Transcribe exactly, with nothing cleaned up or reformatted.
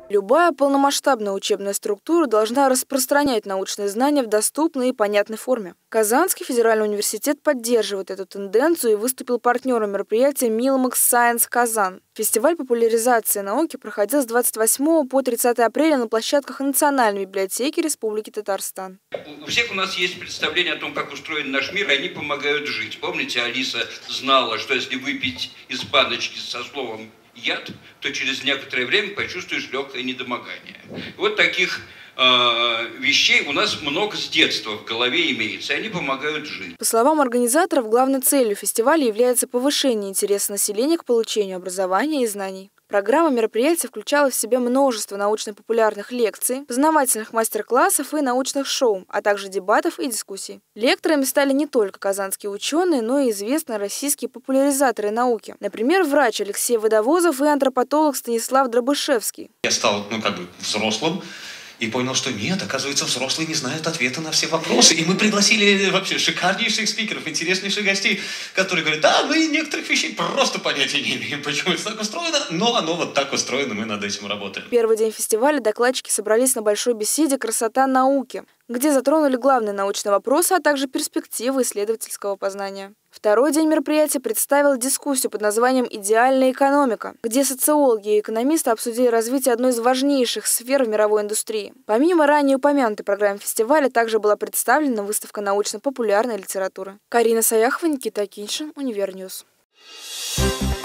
Любая полномасштабная учебная структура должна распространять научные знания в доступной и понятной форме. Казанский федеральный университет поддерживает эту тенденцию и выступил партнером мероприятия «Милмакс Сайенс Казан». Фестиваль популяризации науки проходил с двадцать восьмого по тридцатое апреля на площадках Национальной библиотеки Республики Татарстан. У всех у нас есть представление о том, как устроен наш мир, и они помогают жить. Помните, Алиса знала, что если выпить из баночки со словом «яд», то через некоторое время почувствуешь легкое недомогание. Вот таких э, вещей у нас много с детства в голове имеется, и они помогают жить. По словам организаторов, главной целью фестиваля является повышение интереса населения к получению образования и знаний. Программа мероприятия включала в себя множество научно-популярных лекций, познавательных мастер-классов и научных шоу, а также дебатов и дискуссий. Лекторами стали не только казанские ученые, но и известные российские популяризаторы науки. Например, врач Алексей Водовозов и антропополог Станислав Дробышевский. Я стал, ну, как бы взрослым. И понял, что нет, оказывается, взрослые не знают ответа на все вопросы. И мы пригласили вообще шикарнейших спикеров, интереснейших гостей, которые говорят: да, мы некоторых вещей просто понятия не имеем, почему это так устроено, но оно вот так устроено, мы над этим работаем. Первый день фестиваля докладчики собрались на большой беседе «Красота науки», где затронули главные научные вопросы, а также перспективы исследовательского познания. Второй день мероприятия представил дискуссию под названием «Идеальная экономика», где социологи и экономисты обсудили развитие одной из важнейших сфер в мировой индустрии. Помимо ранее упомянутой программы фестиваля, также была представлена выставка научно-популярной литературы. Карина Саяхова, Никита Акиньшин, Универньюз.